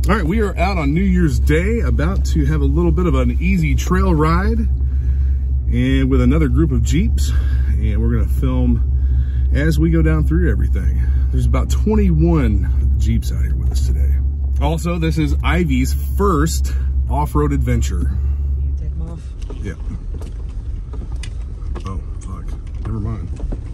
All right, we are out on New Year's Day, about to have a little bit of an easy trail ride, and with another group of Jeeps, and we're gonna film as we go down through everything. There's about 21 Jeeps out here with us today. Also, this is Ivy's first off-road adventure. You take them off? Yeah. Oh, fuck. Never mind.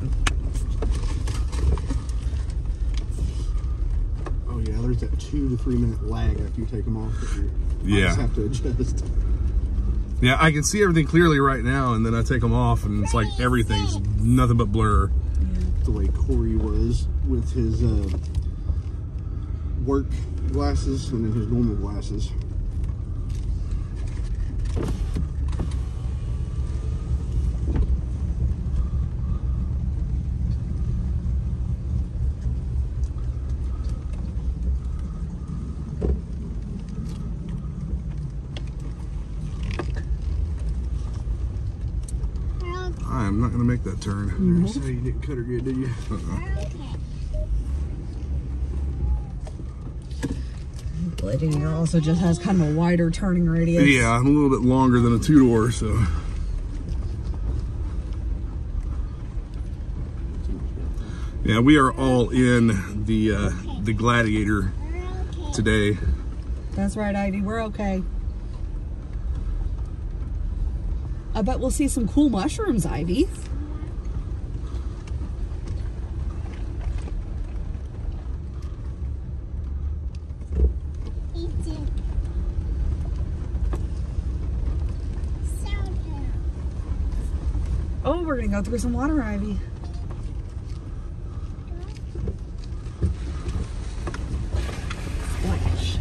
Oh yeah, there's that 2 to 3 minute lag after you take them off. You just have to adjust. Yeah, I can see everything clearly right now, and then I take them off, and it's like everything's nothing but blur. The way Corey was with his work glasses and then his normal glasses. I'm not gonna make that turn. You say you didn't cut her good, did you? Gladiator also just has kind of a wider turning radius. Yeah, I'm a little bit longer than a two-door, so. Yeah, we are all in the Gladiator today. That's right, Ivy. We're okay. I bet we'll see some cool mushrooms, Ivy. Oh, we're gonna go through some water, Ivy. Splash.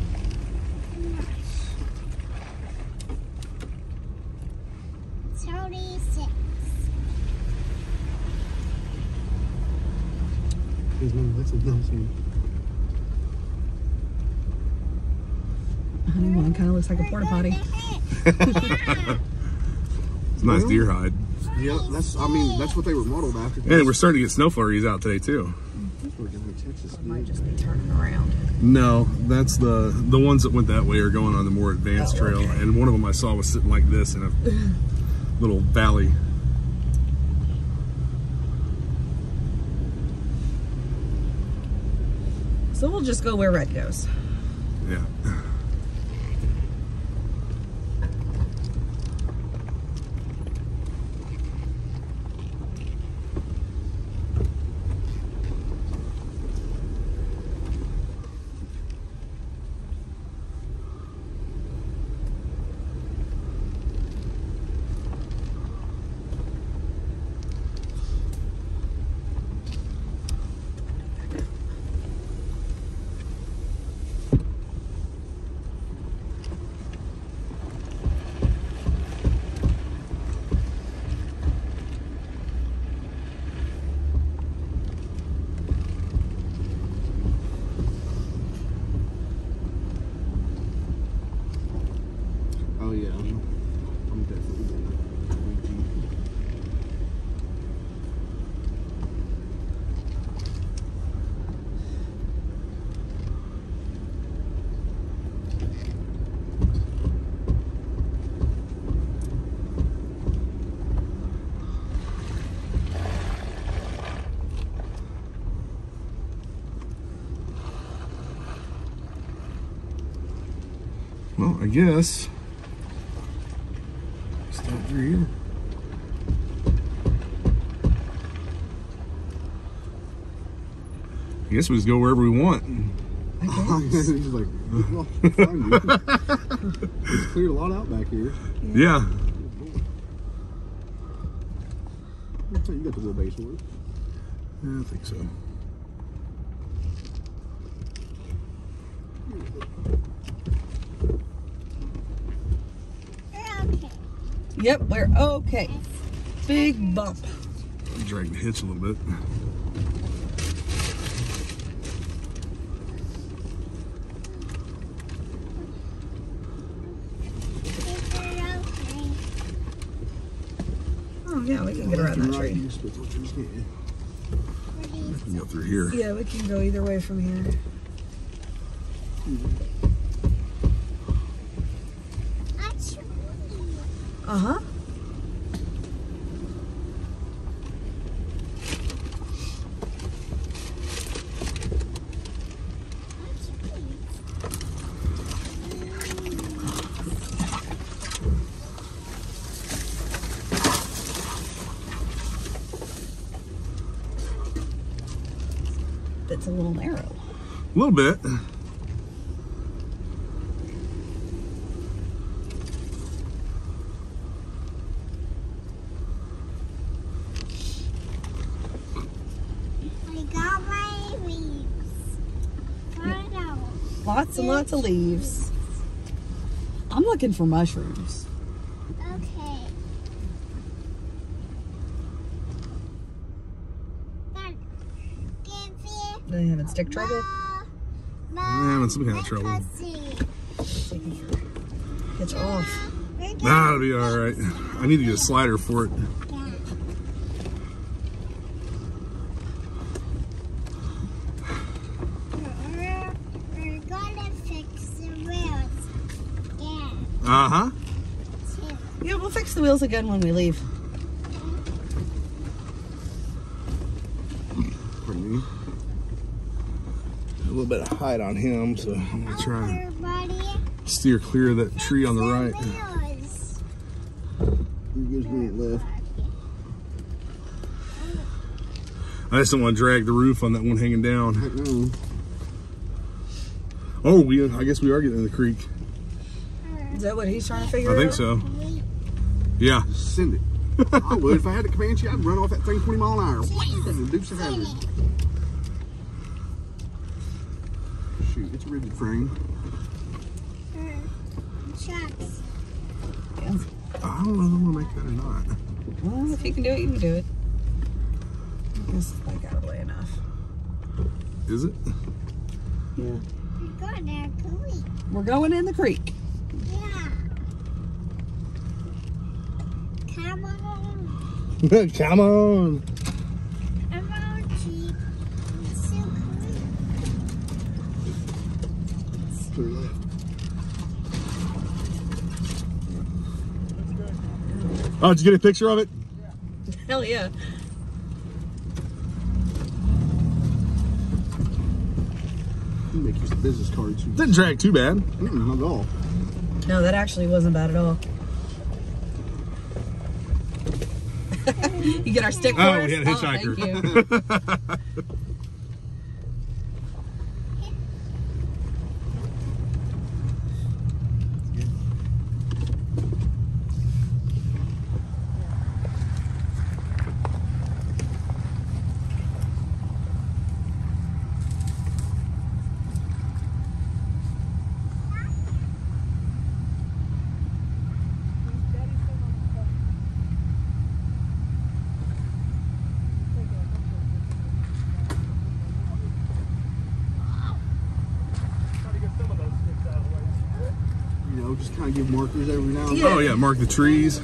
That's a nice one. Honeymoon kind of looks like a porta potty. It's a nice deer hide. Yep, that's what they were modeled after. And we're starting to get snow flurries out today too. We're going to Texas. It might just be turning around. No, that's the ones that went that way are going on the more advanced trail, okay. and one of them I saw was sitting like this in a little valley. So we'll just go where Red goes. Yeah. Oh yeah, I'm definitely going Well, I guess. Start through here. I guess we just go wherever we want. He's like, well, find you. It's cleared a lot out back here. Yeah. Looks like you got the wheelbase for it. Yeah, I think so. Yep, we're okay. Big bump. Drag the hitch a little bit. Oh yeah, we can get around that tree. We can go through here. Yeah, we can go either way from here. Uh-huh. It's a little narrow. A little bit. I got my leaves. Right out. Lots and lots of leaves. I'm looking for mushrooms. Okay. Dad, give me They having stick trouble? Having some kind of trouble. Get off. Nah, it'll be all right. I need to get a slider for it. We're gonna fix the wheels. Yeah. Uh-huh. Yeah, we'll fix the wheels again when we leave. Pardon me. A little bit of height on him, so I'm gonna try and Everybody, steer clear of that tree on the right. wheels. You gives me left. I just don't want to drag the roof on that one hanging down. Heck no. Oh, I guess we are getting in the creek. Is that what he's trying to figure I out? think so. Yeah. Just send it. I would. If I had a Comanche, I'd run off that thing 20 mile an hour. The Dukes of Hazzard. Shoot, it's a rigid frame. Shucks. Yeah. I don't know if I'm going to make that or not. Well, if you can do it, you can do it. This is like out of the way enough. Is it? Yeah. We're gonna creek. We're going in the creek. Yeah. Come on. Come on. Come on, Jeep. It's so cool. Clear left. Oh, did you get a picture of it? Hell yeah. You make use of business cards. Didn't drag too bad. Not at all. No, that actually wasn't bad at all. You get our stick for Oh, us? we had a hitchhiker. Thank you. You know, just kind of give markers every now and Yeah. then. Oh, yeah, mark the trees.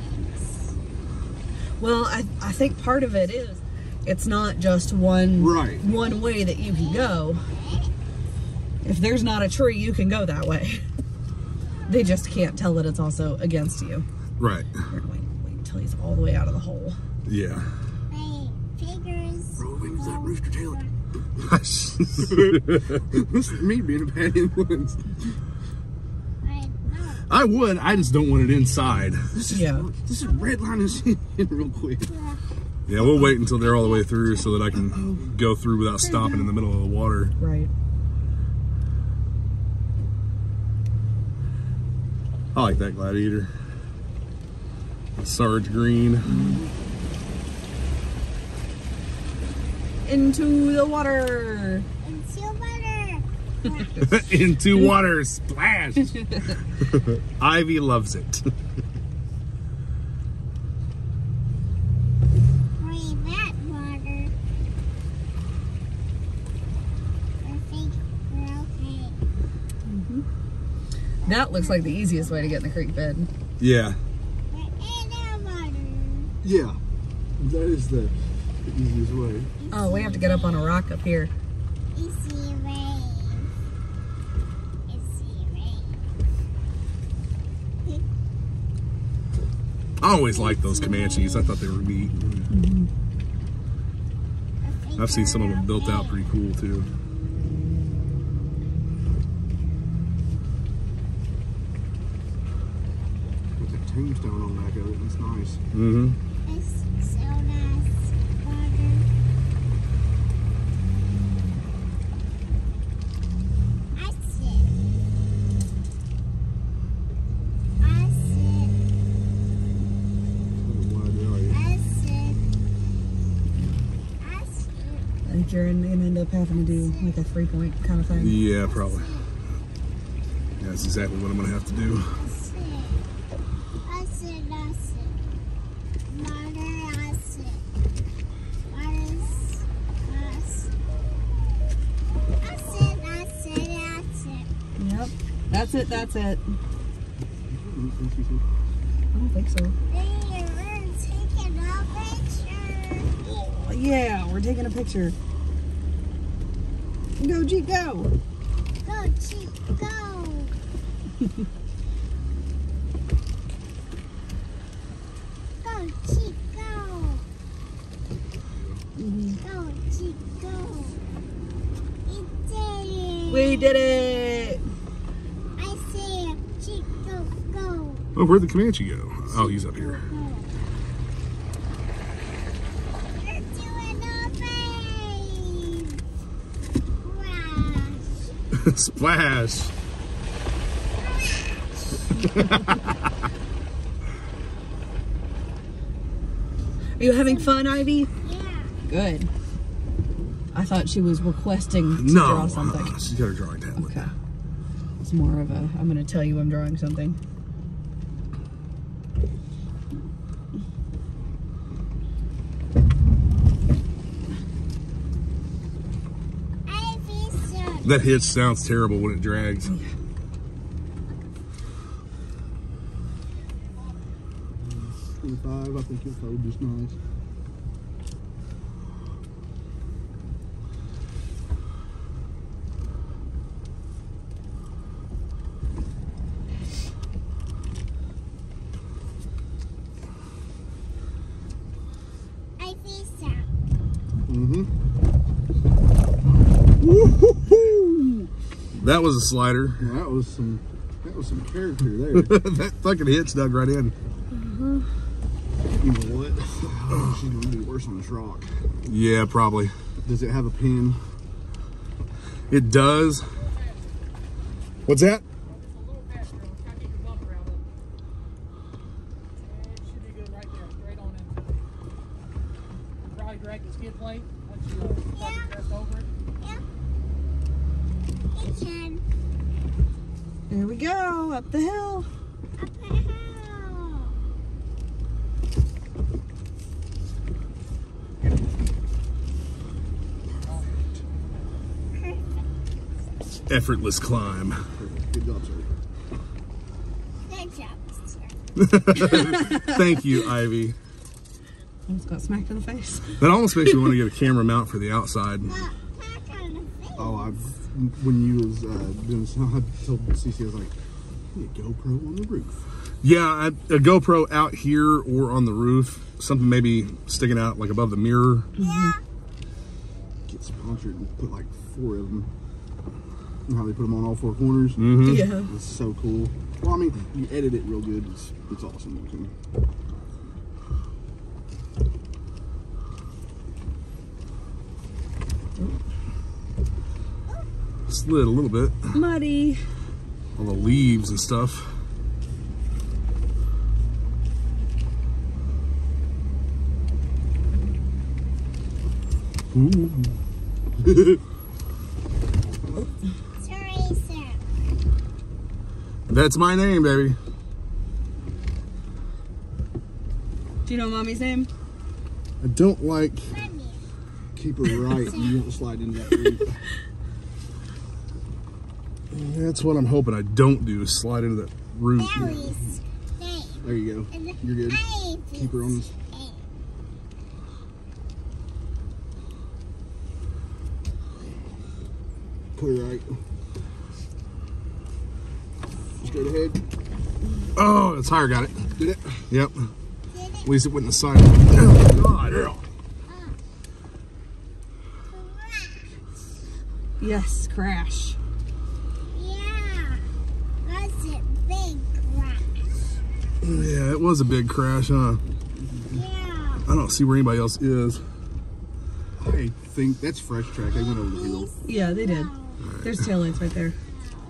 Well, I think part of it is it's not just one Right. one way that you can go. If there's not a tree, you can go that way. They just can't tell that it's also against you. Right. Here, wait until he's all the way out of the hole. Yeah. Hey, figures. Bro, when is that rooster tail? That's This is me being a bad influence. I know. I would. I just don't want it inside. This is Yeah. this is red line is in real quick. Yeah, we'll wait until they're all the way through so that I can go through without stopping in the middle of the water. Right. I like that Gladiator. Sarge green. Into the water. It's your butter. Into water, splash. Ivy loves it. Bring that water. I think we're okay. That looks like the easiest way to get in the creek bed. Yeah. We're in our water. Yeah, that is the easiest way. Oh, we have to get up on a rock up here. It's the rain. It's the rain. I always liked those Comanches. I thought they were neat. I've seen some of them built out pretty cool too. With the tombstone on the back of it, it's nice. Mm-hmm. It's so nice. Water. I sit. I sit. Why are you? I sit. I sit. I think you're gonna end up having to do like a 3-point kind of thing. Yeah, probably. Yeah, that's exactly what I'm gonna have to do. I sit. I sit. Water. I sit. Water's. I sit. I sit. I sit. I sit. Yep. That's it. That's it. Mm, I don't think so. Then we're taking a picture. Yeah, we're taking a picture. Go, Jeep, go. Go, Jeep, go. Go, Jeep, go. Go, Jeep, go. We We did it. did it. I said, Jeep, go, go. Oh, where'd the Comanche go? Oh, he's up here. You're doing a race. Splash! Are you having fun, Ivy? Yeah. Good. I thought she was requesting to No, draw something. she's got her drawing tablet. Okay. It's more of a, I'm going to tell you I'm drawing something. Ivy said, That hitch sounds terrible when it drags. 25, I think you'll hold just nice. Ivy said, Mm-hmm. That was a slider. Well, that was some character there. That fucking hitch dug right in. You know what? Oh, she's gonna be worse on this rock. Yeah, probably. Does it have a pin? It does. What's that? Drag the skid plate once you rest over it. yeah. You can. Here we go, up the hill. Up the hill. Effortless climb. Perfect. Good job, sir. Good job, sir. Thank you, Ivy. Almost got smacked in the face. That almost makes me want to get a camera mount for the outside. Back on the face. Oh, when you was doing some, I told Cece, I was like, "Get a GoPro on the roof." Yeah, a GoPro out here or on the roof. Something maybe sticking out like above the mirror. Yeah. Get sponsored and put like 4 of them. You know how they put them on all 4 corners? Mm-hmm. Yeah. It's so cool. Well, I mean, you edit it real good. It's awesome looking. Slid a little bit. Muddy. All the leaves and stuff. Ooh. Teresa. That's my name, baby. Do you know Mommy's name? I don't like Mommy. keep her right. You won't slide into that roof. That's what I'm hoping I don't do, is slide into that roof. Berries. Name. There you go. And You're good. Ivy's Keep her on this. name. Put her right. Straight ahead. Oh, it's higher, got it. Did it? Yep. At least it went in the side. Oh, God. Yes, crash. Yeah. That's a big crash. Yeah, it was a big crash, huh? Yeah. I don't see where anybody else is. I think that's Fresh Track. They went over the hill. Yeah, they did. There's taillights right there.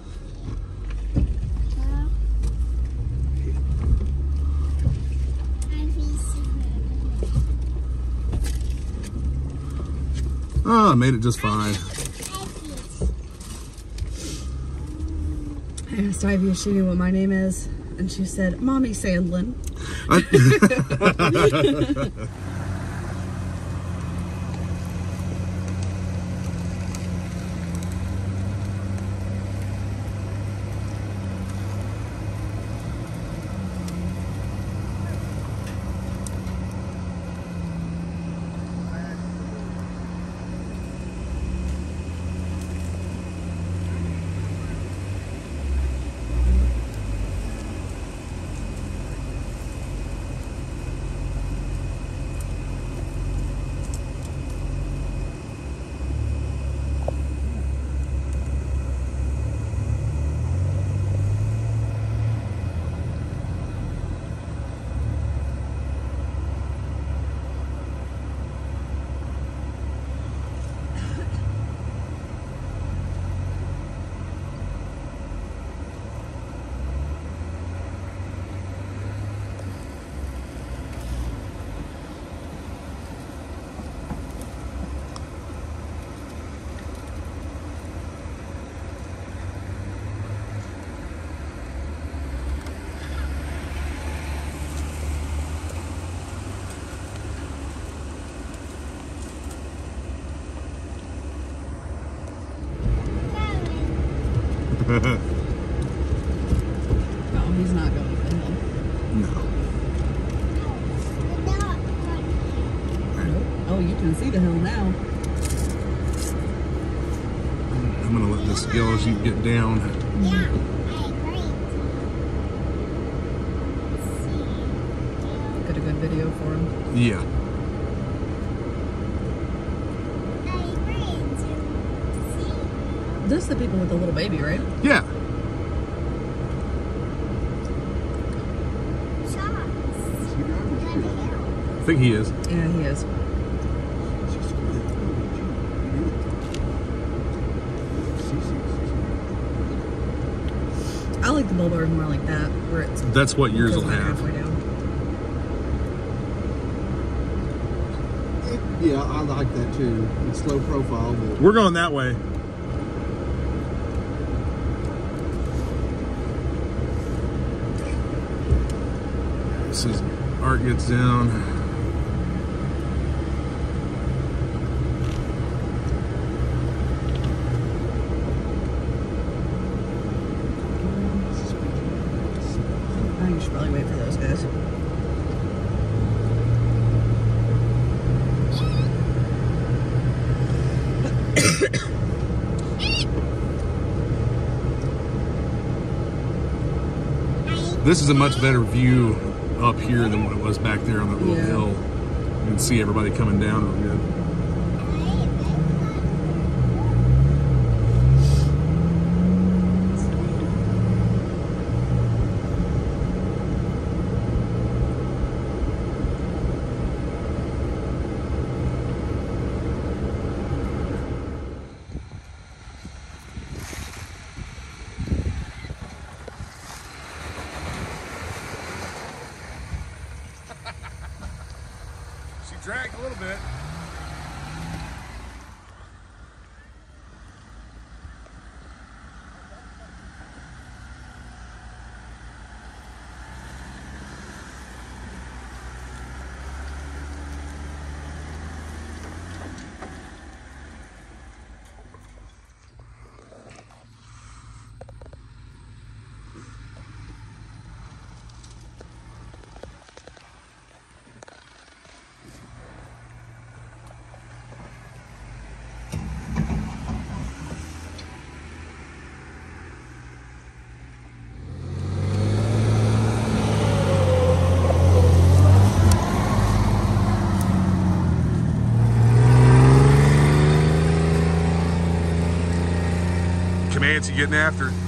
Oh, I made it just fine. I asked Ivy if she knew what my name is, and she said, Mommy Sandlin. No, he's not going to the hill. No. Oh, you can see the hill now. I'm gonna let this yellow Jeep get down. Yeah, I agree. Got a good video for him. Yeah. This is the people with the little baby, right? Yeah. I think he is. Yeah, he is. I like the bull bars more like that, where it's. That's what yours will goes have. halfway down. Yeah, I like that too. It's low profile, but We're going that way. This is Art gets down. I think you should probably wait for those guys. This is a much better view up here than what it was back there on that little Yeah. hill. You can see everybody coming down real good. She dragged a little bit. Nancy getting after it.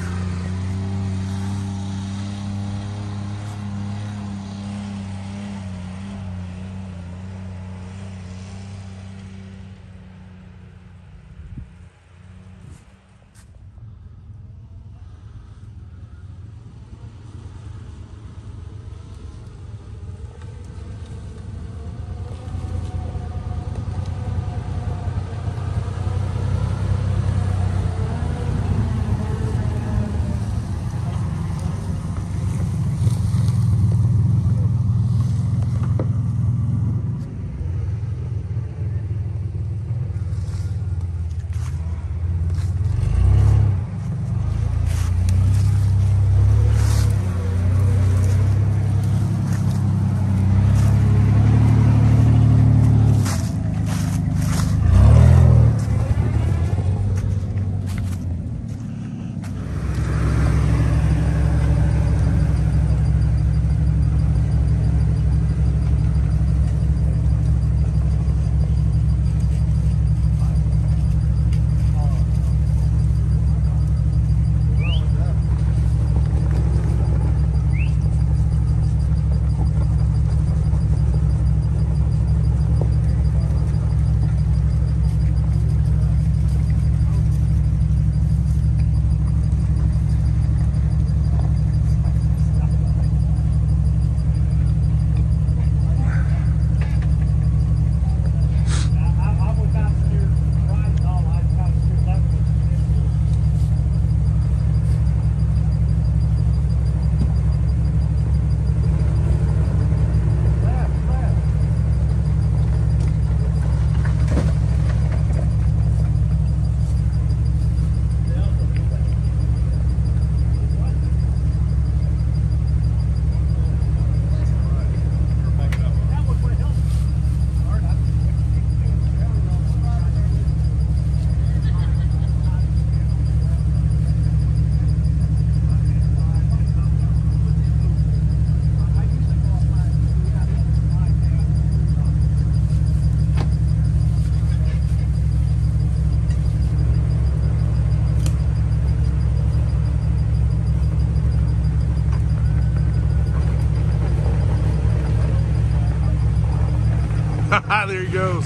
There he goes.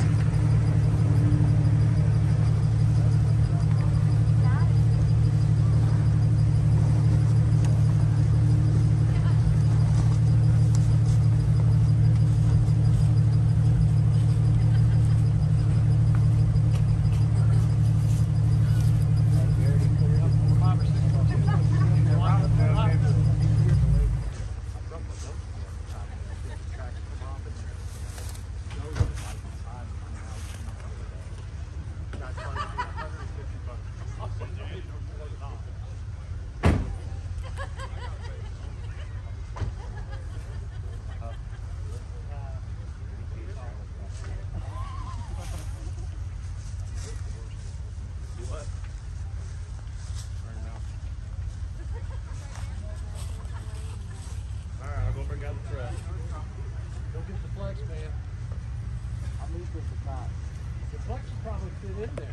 The flex will probably fit in there.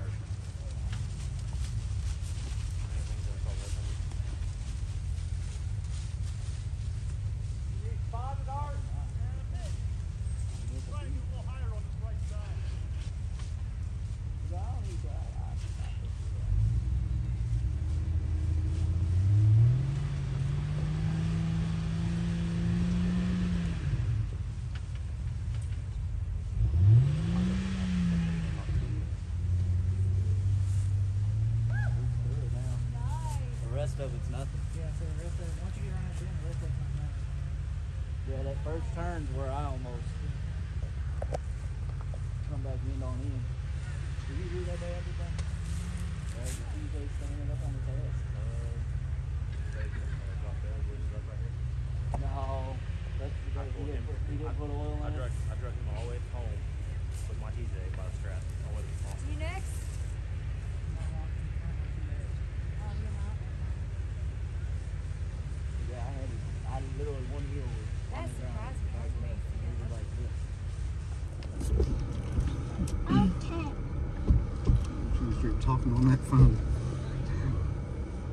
The rest of it's nothing. Yeah, so the rest of it, once you get around that bend, the rest of it's not nothing. Yeah, that first turn's where I almost come back end on in. Did you do that day everything? Yeah, the TJ standing up on his head. No, that's the day he didn't put oil in it. I drug him all the way home with my TJ by the strap. I wasn't home. You next? I literally one heel was on the ground. It was like this. Okay. She was talking on that phone.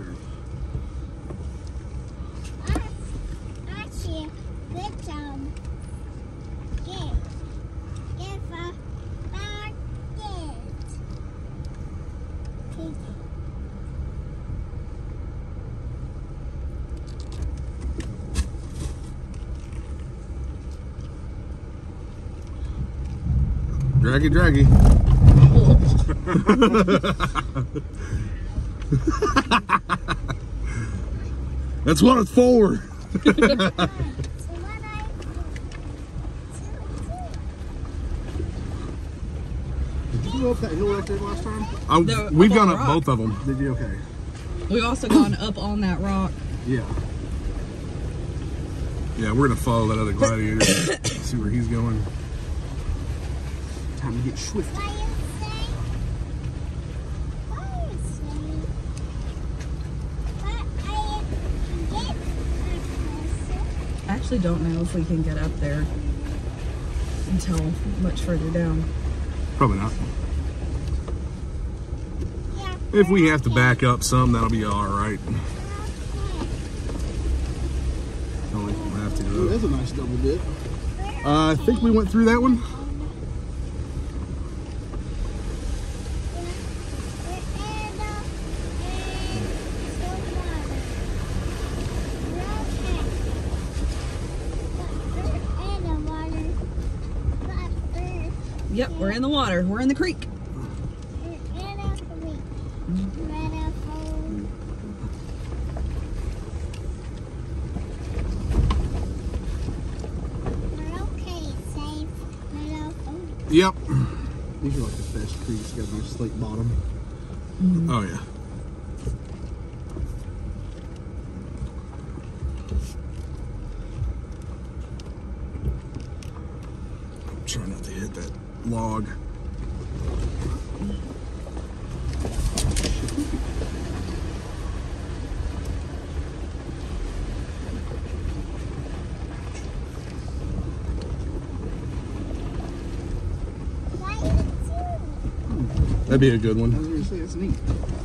sure. Actually, good job. Give a bucket. Draggy, draggy. That's what it's for. Did you go up that hill right there last time? We've up gone on up rock. both of them. Did you? Okay. We've also gone up on that rock. Yeah. Yeah, we're gonna follow that other gladiator. See where he's going. Time to get swift. I actually don't know if we can get up there until much further down. Probably not. If we have to back up some, that'll be all right. We'll have to Ooh, go. that's a nice double dip. I think we went through that one. Yep, we're in the water. We're in the creek. Yep. These are like the best creeks. Got a nice slate bottom. Oh yeah. Try not to hit that log. That'd be a good I one. was going to say, it's neat.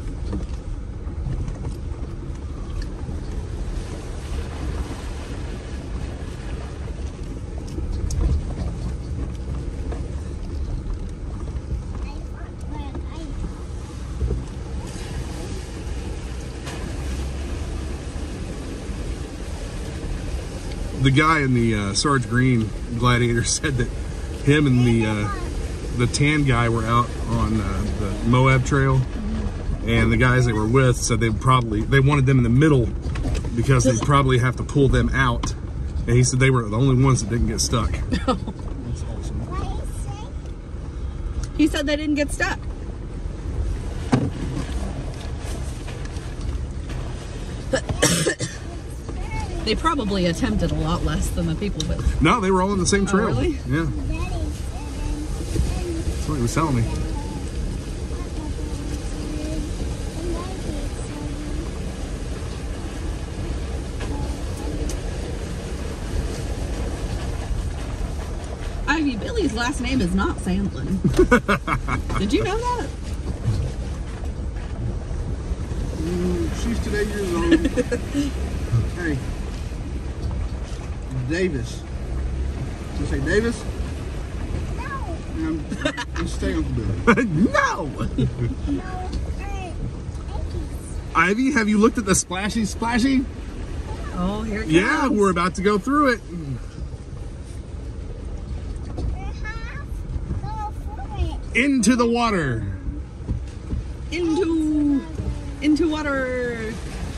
The guy in the Sarge Green Gladiator said that him and the tan guy were out on the Moab Trail, and the guys they were with said they wanted them in the middle because they'd probably have to pull them out, and he said they were the only ones that didn't get stuck. That's awesome. He said they didn't get stuck. They probably attempted a lot less than the people with. No, they were all on the same trail. Really? Yeah, that's what he was telling me. Ivy, Billy's last name is not Sandlin. Did you know that? She's today years old. Hey. Davis. Did you say Davis? I'm stay Uncle Billy. No! Ivy, have you looked at the splashy splashy? Oh, here it comes. Yeah, we're about to go through it. Into the water. Into water.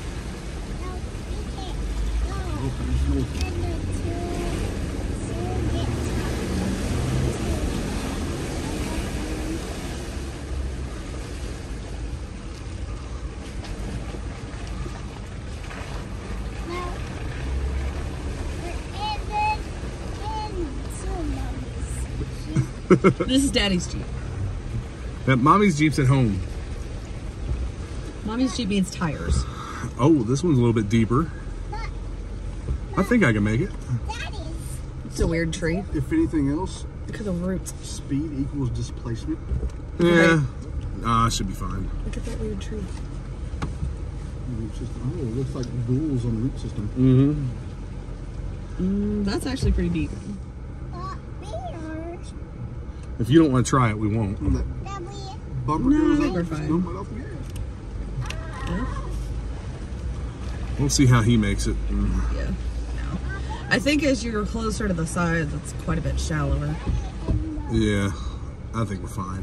This is Daddy's Jeep. That mommy's Jeep's at home. Mommy's Jeep needs tires. Oh, this one's a little bit deeper. I think I can make it. It's a weird tree If anything else, because of roots. speed equals displacement. Yeah. Should be fine. Look at that weird tree. Root system. Oh, it looks like ghouls on the root system. Mm-hmm. That's actually pretty deep. Bears. If you don't want to try it, we won't. That That we. bumper No, I goes think up, we're just fine. dump it off the gas. We'll see how he makes it. Yeah. No. I think as you're closer to the side, it's quite a bit shallower. Yeah, I think we're fine.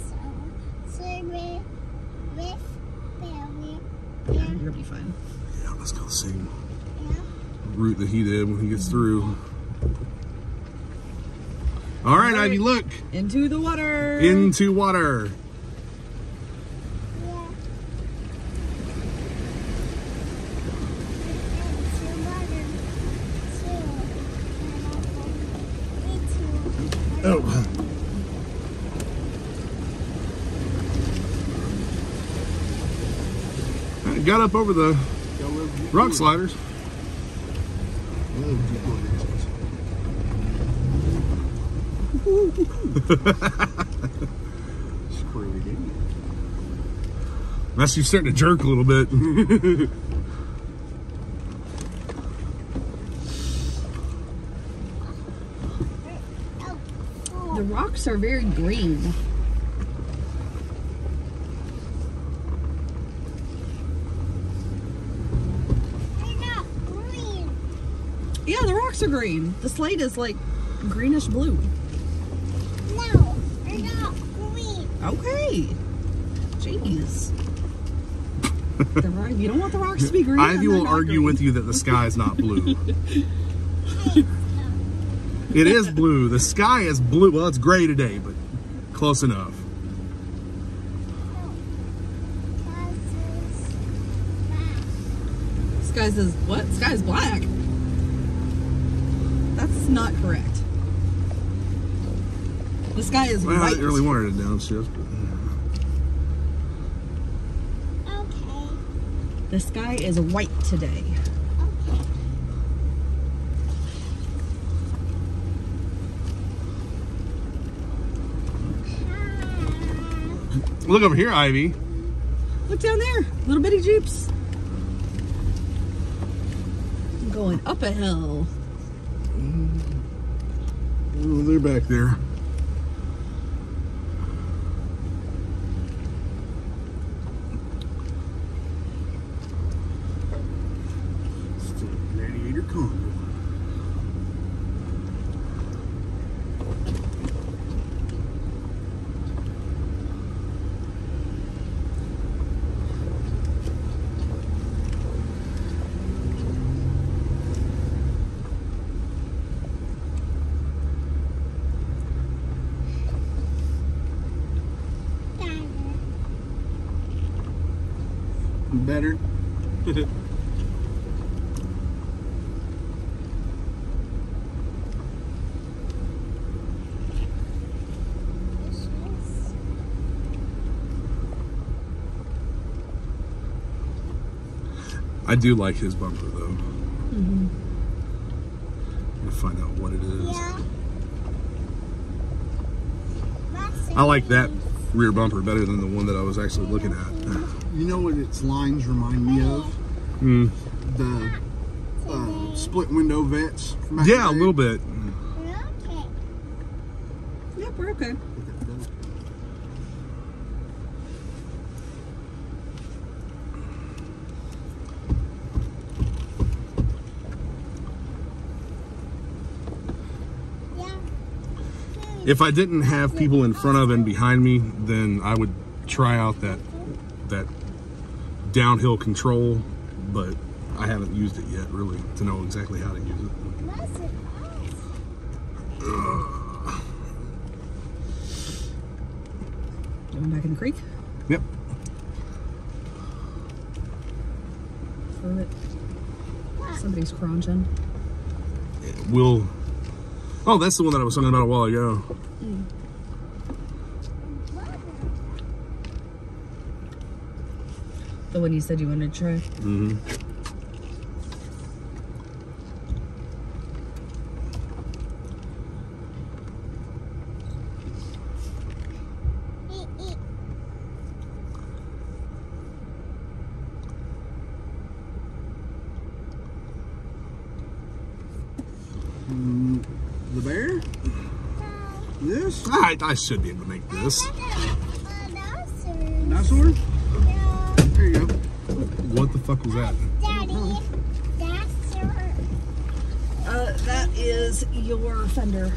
Yeah, you'll be fine. Yeah, let's go the same route that he did when he gets through. All right, Ivy, look. Into the water. Into water. Oh. I got up over the rock sliders. Unless you're starting to jerk a little bit. The rocks are very green. Yeah, the rocks are green. The slate is like greenish blue. No, they're not green. Okay. Jeez. You don't want the rocks to be green. Ivy will argue with you that the sky is not blue. It is blue. The sky is blue. Well, it's gray today, but close enough. Sky says, what? Sky's black. That's not correct. The sky is Well, I white. didn't really wanted to downshift, but Okay. The sky is white today. Okay. look over here, Ivy. Look down there. Little bitty Jeeps. I'm going up a hill. Oh, they're back there. Still a Gladiator Condor. Better. I do like his bumper though. We'll find out what it is. Yeah. I like that rear bumper better than the one that I was actually looking at. You know what its lines remind me of? Hmm. The split window vets. from back Yeah, a in the little day. bit. Okay. Yep, we're okay. Yeah. If I didn't have people in front of and behind me, then I would try out that downhill control, but I haven't used it yet really to know exactly how to use it. Going back in the creek. Yep. Through it. Somebody's crunching. We'll. Oh, that's the one that I was talking about a while ago. The one you said you wanted to try. Mm-hmm. The bear? This? I should be able to make this. Dinosaur? Yeah. There you go. What the fuck was that? Daddy, that's your... That is your fender.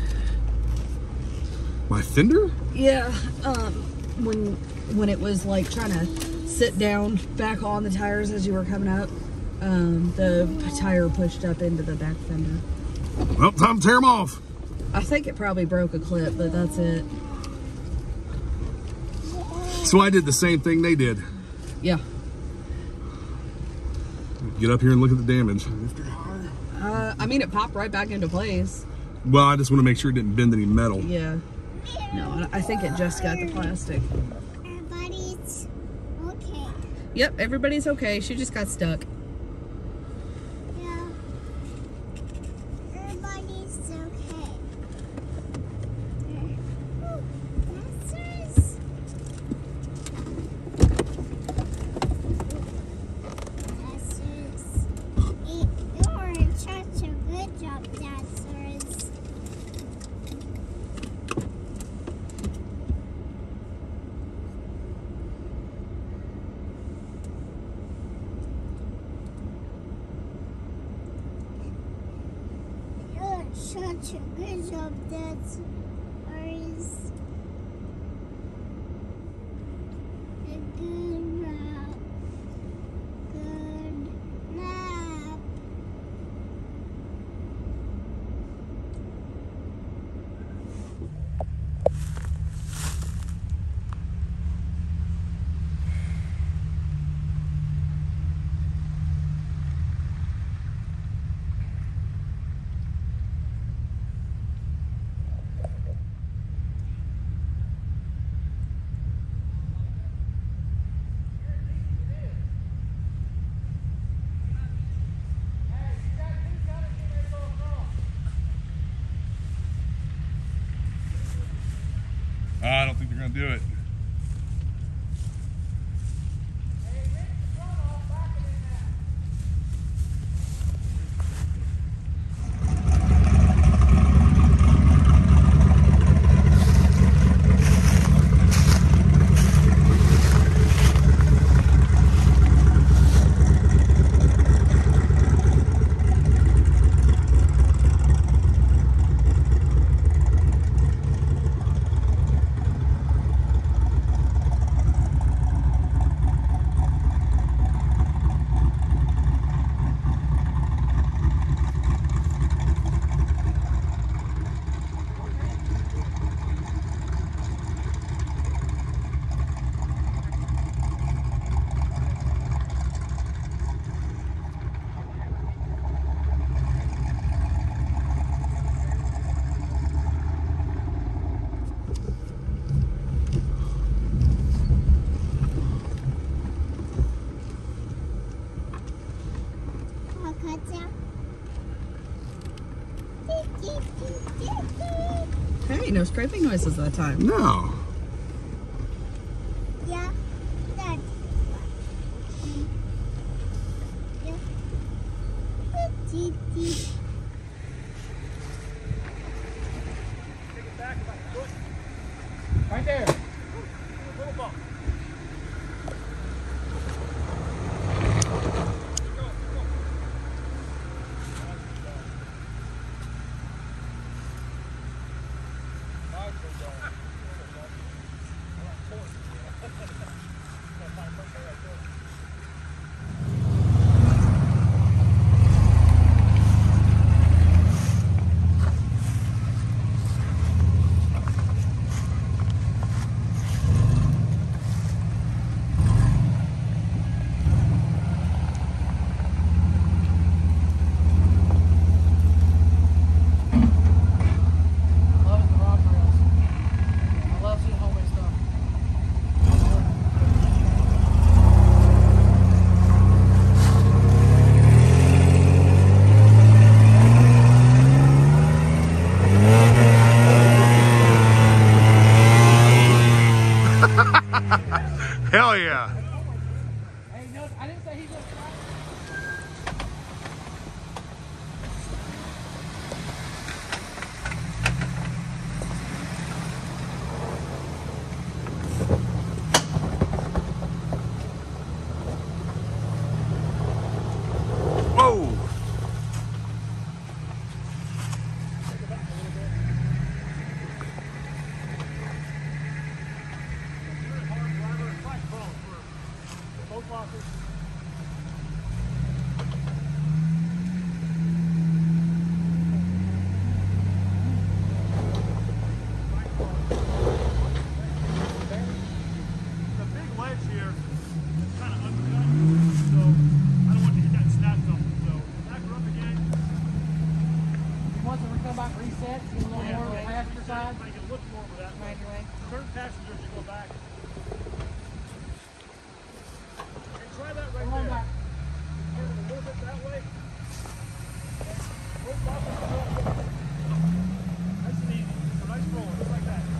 My fender? Yeah, when it was like trying to sit down back on the tires as you were coming up, the tire pushed up into the back fender. Well, time to tear them off. I think it probably broke a clip, but that's it. So I did the same thing they did. Yeah. Get up here and look at the damage. I mean, it popped right back into place. Well, I just want to make sure it didn't bend any metal. Yeah. No, I think it just got the plastic. Everybody's okay. Yep, everybody's okay. She just got stuck. Yeah. Everybody's okay. Oh, that's yours. That's yours. You're such a good job, that's yours. You're such a good job, that's yours. A good nap. Good nap. I don't think they're going to do it. I'll cut down. Hey, no scraping noises that time. No. Yeah, that's yeah. Right there. Little bump. Love the rock rails. I love seeing homemade stuff. Hell yeah. Hey, no, I didn't say he was. once we come back reset, get a little more on the passenger side. Make it look more of that way. Right away. Certain passengers to go back. Hey, try that right Come on there. back. Turn it a little bit that way. Hold off and roll. Nice and easy. So nice roll, just like that.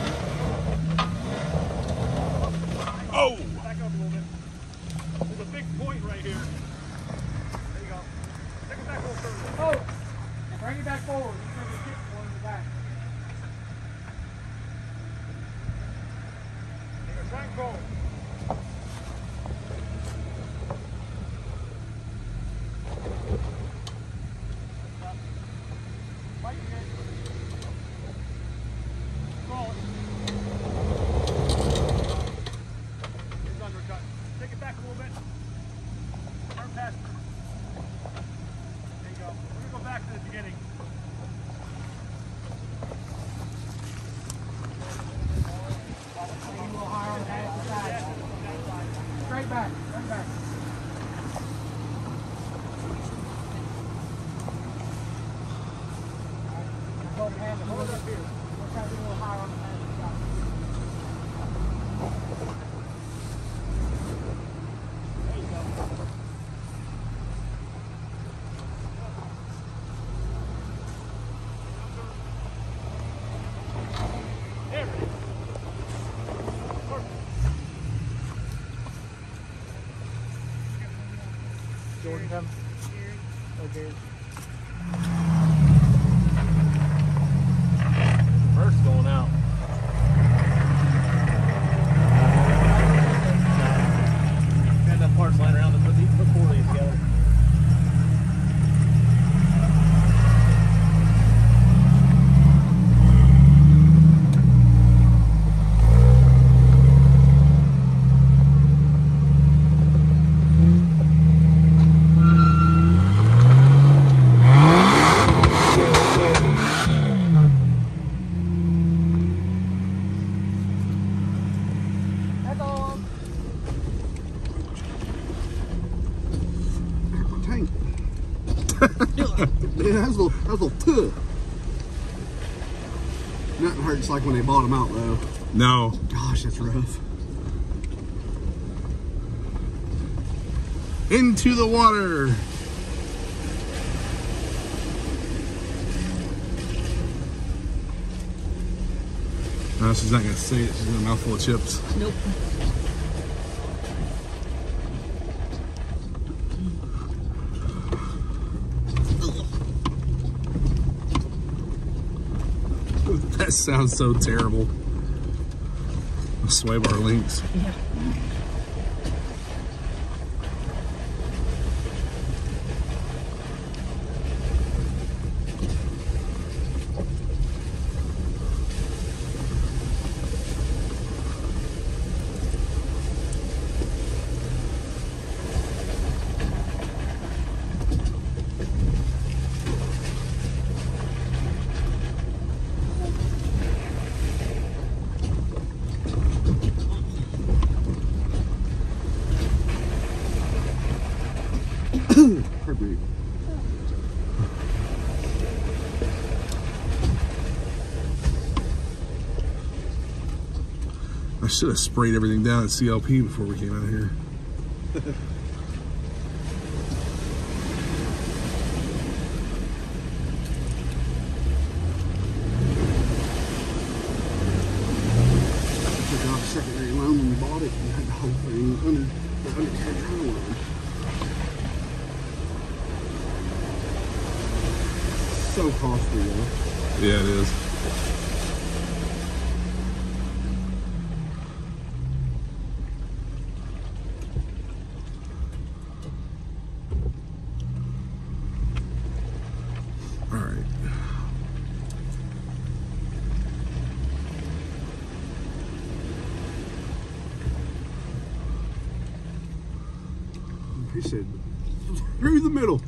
Oh! Back up a little bit. There's a big point right here. There you go. Take it back a little further. Oh! Bring it back forward. You're going to kick one in the back. There you go. Try and go. Fight again. Roll it. It's undercut. Take it back a little bit. Turn past it. There you go. We're going to go back to the beginning. A little higher on the passenger side. Straight back. Straight back. Go past it. Hold it up here. We're trying to get a little higher on the passenger side. There you go. There it is. Perfect. Jordan, come. Okay. First going out. Got enough parts lying around to put four of these together. That's all. Tank. Yeah, that's a little tough. Nothing hurts like when they bought them out though. No. Gosh, that's rough. Into the water. No, she's not gonna say it. She's got a mouthful of chips. Nope. That sounds so terrible. Sway bar links. Yeah. Perfect. I should have sprayed everything down at CLP before we came out of here. Took off secondary loan when we bought it. You had the whole thing under the loan. So costly though. Yeah, it is. All right. He said, through the middle.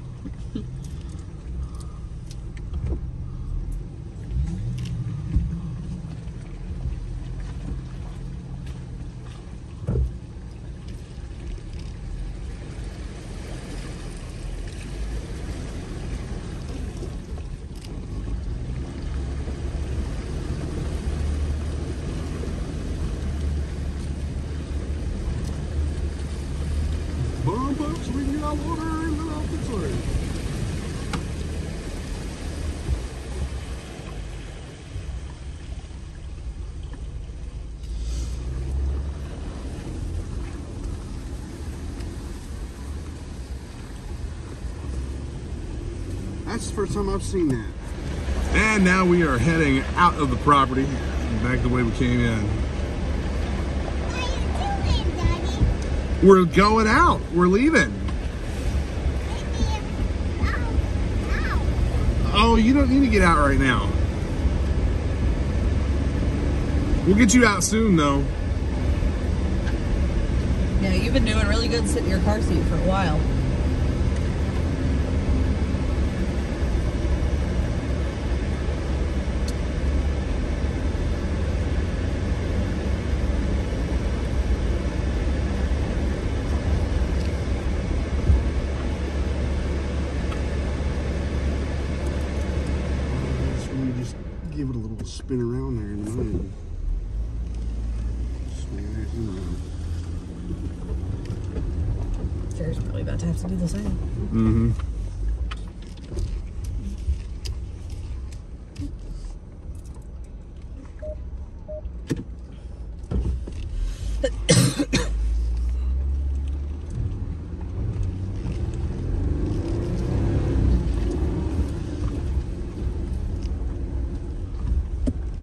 we can get out water and then I'll fix it. That's the first time I've seen that. And now we are heading out of the property, back the way we came in. What are you doing, Daddy? We're going out. We're leaving. Oh, you don't need to get out right now. We'll get you out soon, though. Yeah, you've been doing really good sitting in your car seat for a while. So you just give it a little spin around there in the mud. Swing that thing around. Jerry's probably about to have to do the same. Mm-hmm.